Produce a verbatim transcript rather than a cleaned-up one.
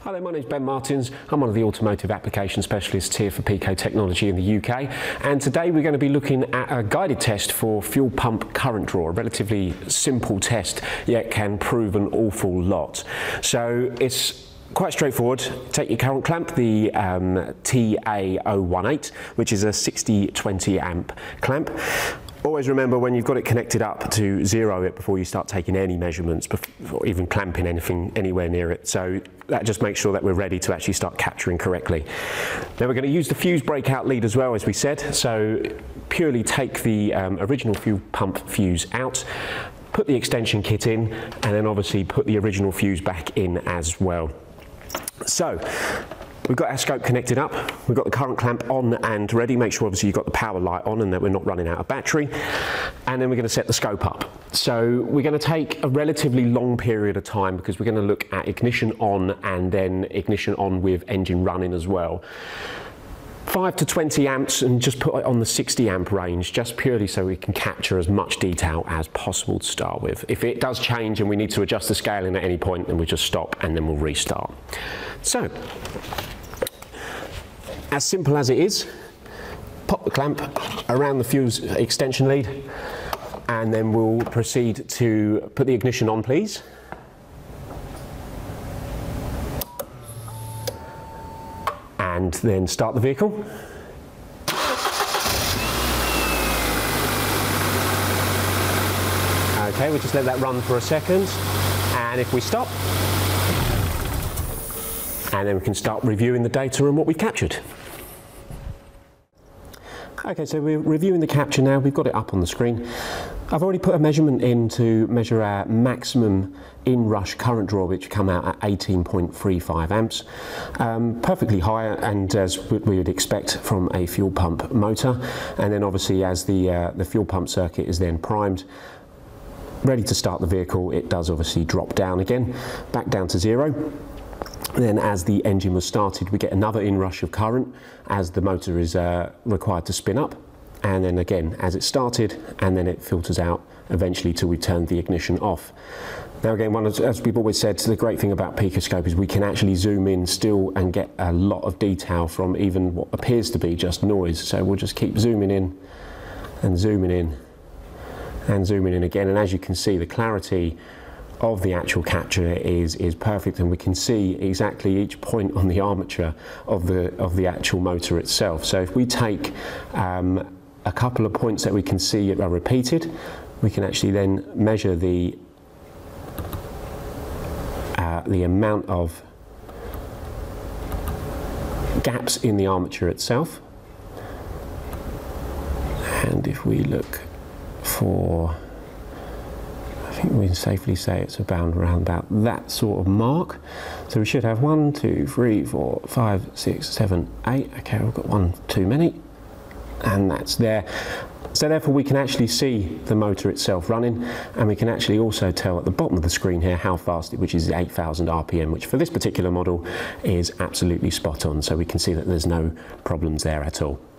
Hi there, my name's Ben Martins. I'm one of the automotive application specialists here for Pico Technology in the U K, and today we're going to be looking at a guided test for fuel pump current draw, a relatively simple test yet can prove an awful lot. So it's quite straightforward. Take your current clamp, the um, T A zero one eight, which is a sixty twenty amp clamp. Always remember, when you've got it connected up, to zero it before you start taking any measurements, or even clamping anything anywhere near it. So that just makes sure that we're ready to actually start capturing correctly. Now we're going to use the fuse breakout lead as well, as we said. So purely take the um, original fuel pump fuse out, put the extension kit in, and then obviously put the original fuse back in as well. So we've got our scope connected up, we've got the current clamp on and ready. Make sure obviously you've got the power light on and that we're not running out of battery. And then we're going to set the scope up. So we're going to take a relatively long period of time because we're going to look at ignition on and then ignition on with engine running as well. five to twenty amps, and just put it on the sixty amp range, just purely so we can capture as much detail as possible to start with. If it does change and we need to adjust the scaling at any point, then we just stop and then we'll restart. So, as simple as it is, pop the clamp around the fuse extension lead, and then we'll proceed to put the ignition on, please. And then start the vehicle. Okay, we'll just let that run for a second, and if we stop, and then we can start reviewing the data and what we've captured. Okay, so we're reviewing the capture now. We've got it up on the screen. I've already put a measurement in to measure our maximum in-rush current draw, which come out at eighteen point three five amps. Um, perfectly high, and as we would expect from a fuel pump motor. And then obviously as the, uh, the fuel pump circuit is then primed, ready to start the vehicle, it does obviously drop down again, back down to zero. Then as the engine was started, we get another inrush of current as the motor is uh, required to spin up. And then again, as it started, and then it filters out eventually till we turn the ignition off. Now again, one of, as we've always said, the great thing about PicoScope is we can actually zoom in still and get a lot of detail from even what appears to be just noise. So we'll just keep zooming in and zooming in and zooming in again. And as you can see, the clarity of the actual capture is is perfect, and we can see exactly each point on the armature of the of the actual motor itself. So if we take um, a couple of points that we can see are repeated, we can actually then measure the uh, the amount of gaps in the armature itself. And if we look for, I think we can safely say it's about around about that sort of mark. So we should have one, two, three, four, five, six, seven, eight. Okay, we've got one too many, and that's there. So therefore we can actually see the motor itself running, and we can actually also tell at the bottom of the screen here how fast it, which is eight thousand R P M, which for this particular model is absolutely spot on. So we can see that there's no problems there at all.